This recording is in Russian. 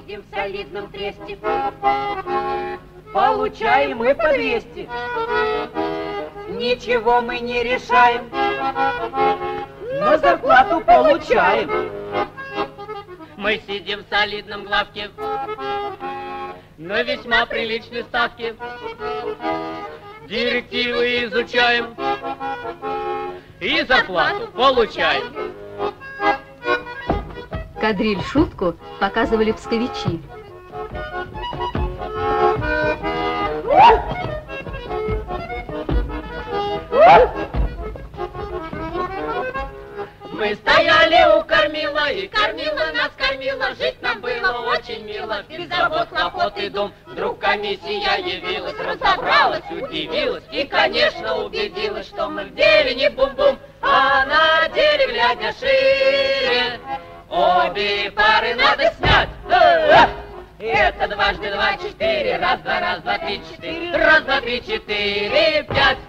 сидим в солидном тресте. Получаем мы по 200. Ничего мы не решаем, но зарплату получаем. Мы сидим в солидном главке на весьма приличной ставке. Директивы изучаем и зарплату получаем. Кадриль шутку показывали псковичи. Мы стояли у кормила, и кормила нас кормила. Жить нам было очень мило, без забот, хлопот и дом. Вдруг комиссия явилась, разобралась, удивилась и, конечно, убедилась, что мы в деле не бум-бум, а на деле, глядя шире, обе пары надо снять. Это дважды два, 4, раз, два, 3, 4, раз, два, 3, 4, 5.